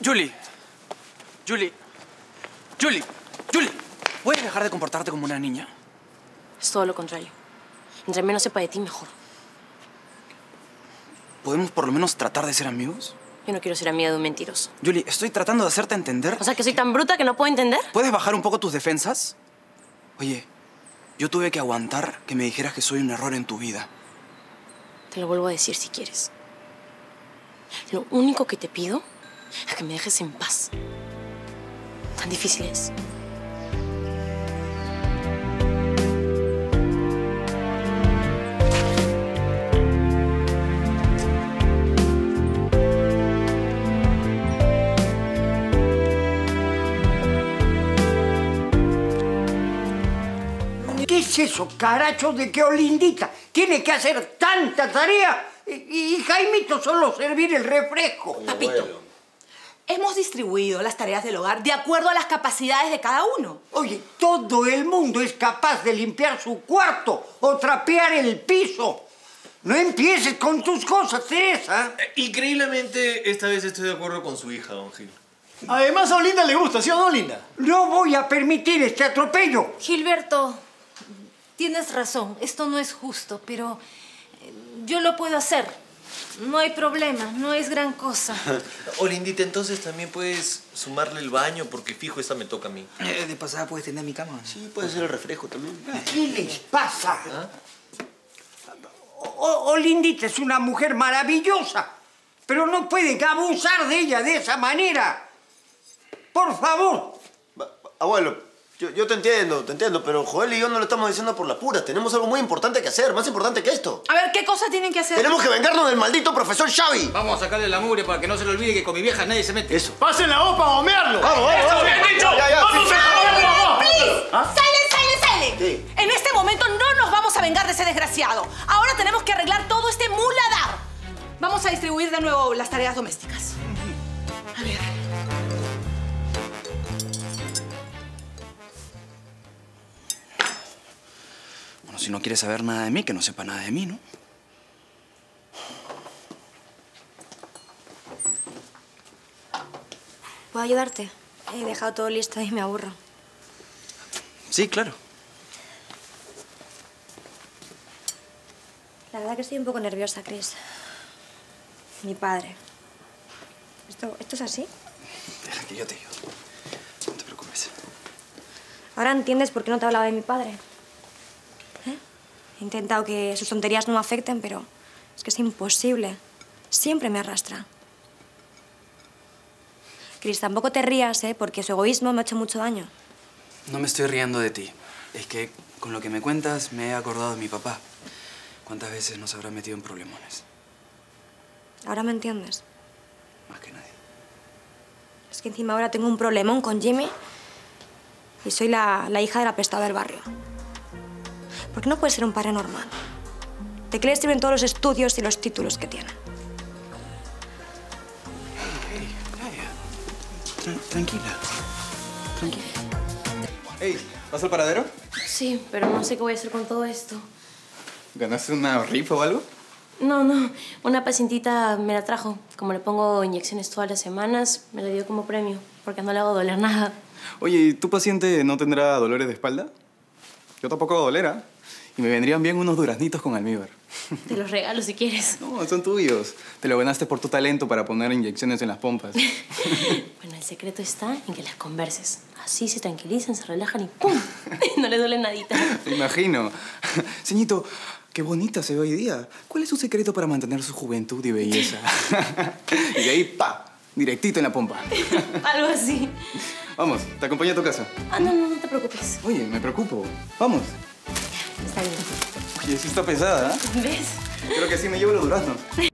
Julie. Julie. Julie. Julie. ¿Puedes dejar de comportarte como una niña? Es todo lo contrario. Entre menos sepa de ti, mejor. ¿Podemos por lo menos tratar de ser amigos? Yo no quiero ser amiga de un mentiroso. Julie, estoy tratando de hacerte entender. O sea, que soy tan bruta que no puedo entender. ¿Puedes bajar un poco tus defensas? Oye, yo tuve que aguantar que me dijeras que soy un error en tu vida. Te lo vuelvo a decir si quieres. Lo único que te pido es que me dejes en paz. Tan difícil es. ¿Qué es eso, caracho, de que Olindita tiene que hacer tanta tarea y Jaimito solo servir el refresco? Papito, hemos distribuido las tareas del hogar de acuerdo a las capacidades de cada uno. Oye, todo el mundo es capaz de limpiar su cuarto o trapear el piso. No empieces con tus cosas, Teresa. Increíblemente, esta vez estoy de acuerdo con su hija, don Gil. Además, a Olinda le gusta, ¿sí o no, Olinda? No voy a permitir este atropello. Gilberto, tienes razón, esto no es justo, pero yo lo puedo hacer. No hay problema, no es gran cosa. Olindita, entonces también puedes sumarle el baño, porque fijo, esta me toca a mí. De pasada puedes tener mi cama. Sí, puede ser el refresco también. ¿Qué les pasa? Olindita es una mujer maravillosa, pero no pueden abusar de ella de esa manera. Por favor. Abuelo, yo te entiendo, pero Joel y yo no lo estamos diciendo por la pura. Tenemos algo muy importante que hacer, más importante que esto. A ver, ¿qué cosa tienen que hacer? Tenemos que vengarnos del maldito profesor Xavi. Vamos a sacarle la mugre para que no se le olvide que con mi vieja nadie se mete. Eso. ¡Pasen la voz para gomearlo! ¡Vamos! ¡Bien dicho! ¡Vamos! ¡Please! ¡Silent! Sí. En este momento no nos vamos a vengar de ese desgraciado. Ahora tenemos que arreglar todo este muladar. Vamos a distribuir de nuevo las tareas domésticas. A ver. Bueno, si no quieres saber nada de mí, que no sepa nada de mí, ¿no? ¿Puedo ayudarte? He dejado todo listo y me aburro. Sí, claro. La verdad que estoy un poco nerviosa, Chris. Mi padre. ¿Esto es así? Deja que yo te ayudo. No te preocupes. Ahora entiendes por qué no te hablaba de mi padre. ¿Eh? He intentado que sus tonterías no me afecten, pero es que es imposible. Siempre me arrastra. Chris, tampoco te rías, ¿eh? Porque su egoísmo me ha hecho mucho daño. No me estoy riendo de ti. Es que con lo que me cuentas me he acordado de mi papá. ¿Cuántas veces nos habrá metido en problemones? ¿Ahora me entiendes? Más que nadie. Es que encima ahora tengo un problemón con Jimmy y soy la hija del apestado del barrio. ¿Por qué no puede ser un padre normal? ¿De qué le sirven todos los estudios y los títulos que tiene? Tranquila. Tranquila. Ey, ¿vas al paradero? Sí, pero no sé qué voy a hacer con todo esto. ¿Ganaste una rifa o algo? No. Una pacientita me la trajo. Como le pongo inyecciones todas las semanas, me la dio como premio, porque no le hago doler nada. Oye, ¿y tu paciente no tendrá dolores de espalda? Yo tampoco hago dolera. Y me vendrían bien unos duraznitos con almíbar. Te los regalo si quieres. No, son tuyos. Te lo ganaste por tu talento para poner inyecciones en las pompas. Bueno, el secreto está en que las converses. Así se tranquilizan, se relajan y ¡pum! No les duele nadita. Me imagino. Ceñito, qué bonita se ve hoy día. ¿Cuál es su secreto para mantener su juventud y belleza? Y de ahí, ¡pa! Directito en la pompa. Algo así. Vamos, te acompaño a tu casa. No te preocupes. Oye, me preocupo. Vamos. Está bien. Oye, sí está pesada, ¿eh? ¿Ves? Creo que sí me llevo los duraznos.